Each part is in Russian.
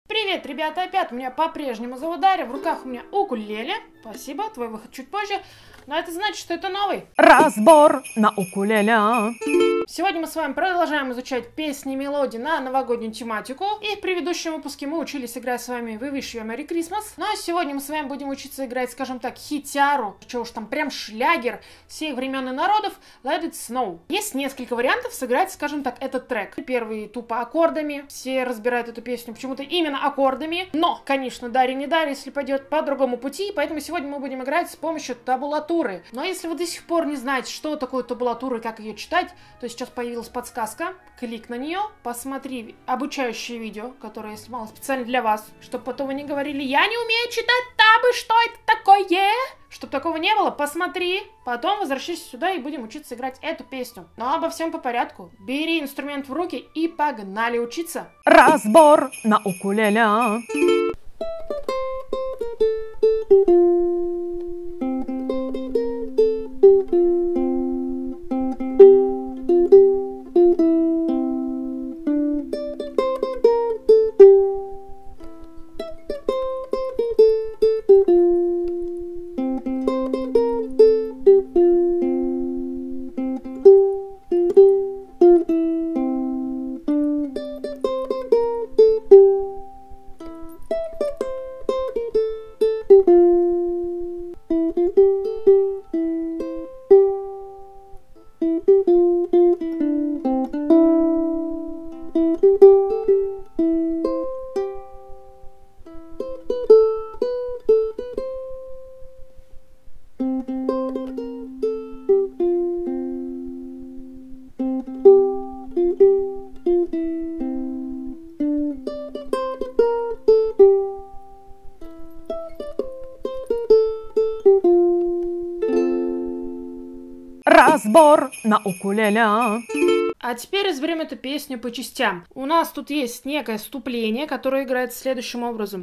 Привет, ребята, опять у меня по-прежнему зовут Дарья, в руках у меня укулеле. Спасибо, твой выход чуть позже, но это значит, что это новый разбор на укулеле. Сегодня мы с вами продолжаем изучать песни и мелодии на новогоднюю тематику. И в предыдущем выпуске мы учились играть с вами We Wish You a Merry Christmas. Ну а сегодня мы с вами будем учиться играть, скажем так, хитяру, что уж там, прям шлягер всех времен и народов, Let It Snow. Есть несколько вариантов сыграть, скажем так, этот трек. Первый тупо аккордами, все разбирают эту песню почему-то именно аккордами. Но, конечно, Дарья не Дарья, если пойдет по другому пути, поэтому сегодня мы будем играть с помощью табулатуры. Но если вы до сих пор не знаете, что такое табулатура и как ее читать, то сейчас появилась подсказка, клик на нее, посмотри обучающее видео, которое я снимала специально для вас, чтобы потом вы не говорили: я не умею читать табы, что это такое? Чтобы такого не было, посмотри, потом возвращайся сюда и будем учиться играть эту песню. Но обо всем по порядку. Бери инструмент в руки и погнали учиться. Разбор на укулеле. Разбор на укулеле. А теперь разберем эту песню по частям. У нас тут есть некое вступление, которое играет следующим образом.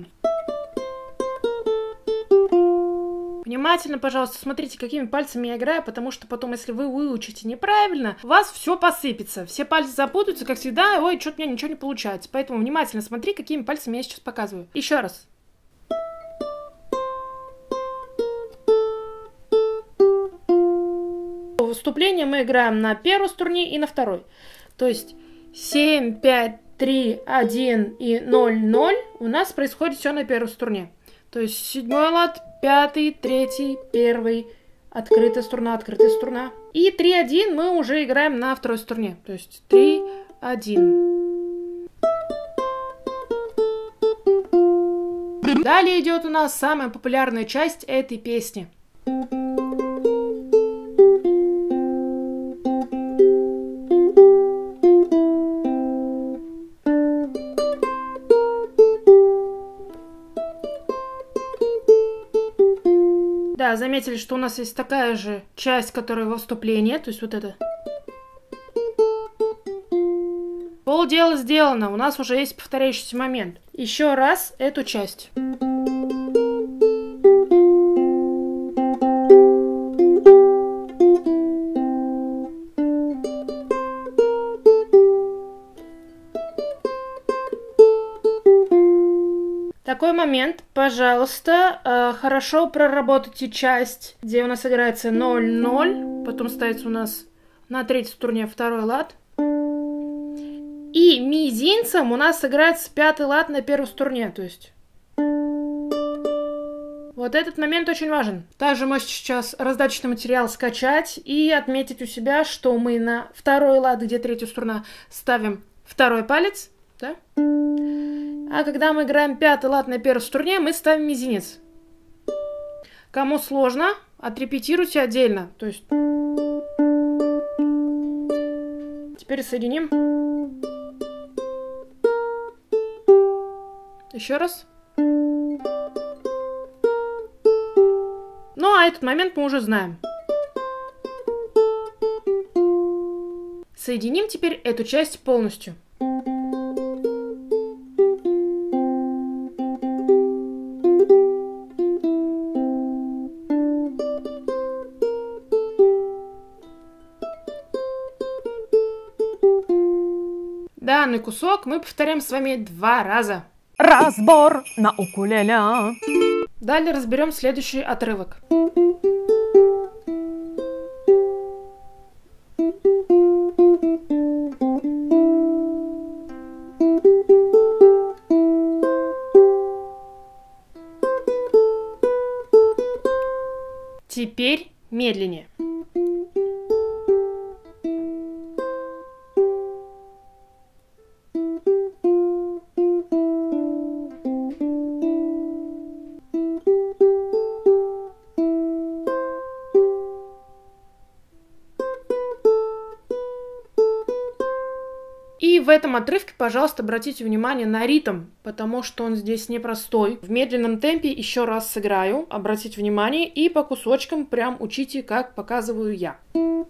Внимательно, пожалуйста, смотрите, какими пальцами я играю, потому что потом, если вы выучите неправильно, у вас все посыпется. Все пальцы запутаются, как всегда, ой, что-то у меня ничего не получается. Поэтому внимательно смотри, какими пальцами я сейчас показываю. Еще раз. Вступление мы играем на первой струне и на второй. То есть 7, 5, 3, 1 и 0, 0 у нас происходит все на первой струне. То есть седьмой лад, пятый, третий, первый, открытая струна. И 3, 1 мы уже играем на второй струне. То есть 3, 1. Далее идет у нас самая популярная часть этой песни. Да, заметили, что у нас есть такая же часть, которая во вступлении, то есть вот это. Полдела сделано, у нас уже есть повторяющийся момент. Еще раз эту часть. Такой момент, пожалуйста, хорошо проработайте часть, где у нас играется 0-0, потом ставится у нас на третьей струне второй лад. И мизинцем у нас играется пятый лад на первой струне, то есть... Вот этот момент очень важен. Также можете сейчас раздаточный материал скачать и отметить у себя, что мы на второй лад, где третья струна, ставим второй палец, да? А когда мы играем пятый лад на первой струне, мы ставим мизинец. Кому сложно, отрепетируйте отдельно. То есть... Теперь соединим. Еще раз. Ну, а этот момент мы уже знаем. Соединим теперь эту часть полностью. Данный кусок мы повторяем с вами 2 раза. Разбор на укулеле. Далее разберем следующий отрывок. Теперь медленнее. И в этом отрывке, пожалуйста, обратите внимание на ритм, потому что он здесь непростой. В медленном темпе еще раз сыграю, обратите внимание, и по кусочкам прям учите, как показываю я.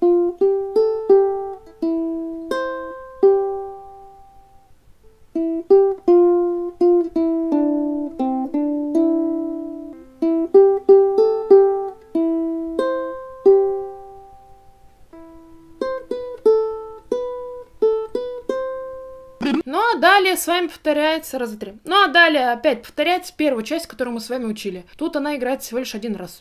Ну а далее с вами повторяется раз, два, три. Ну а далее опять повторяется первая часть, которую мы с вами учили. Тут она играет всего лишь один раз.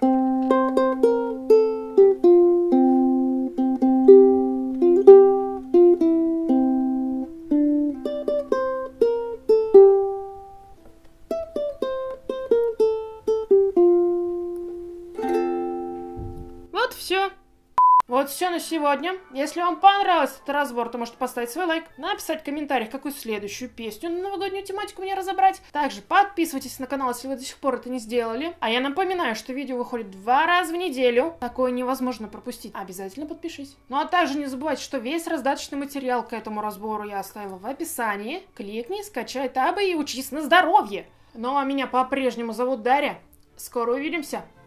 Вот все. Вот все на сегодня. Если вам понравился этот разбор, то можете поставить свой лайк, написать в комментариях, какую следующую песню на новогоднюю тематику мне разобрать. Также подписывайтесь на канал, если вы до сих пор это не сделали. А я напоминаю, что видео выходит 2 раза в неделю. Такое невозможно пропустить. Обязательно подпишись. Ну а также не забывайте, что весь раздаточный материал к этому разбору я оставила в описании. Кликни, скачай табы и учись на здоровье. Ну а меня по-прежнему зовут Дарья. Скоро увидимся.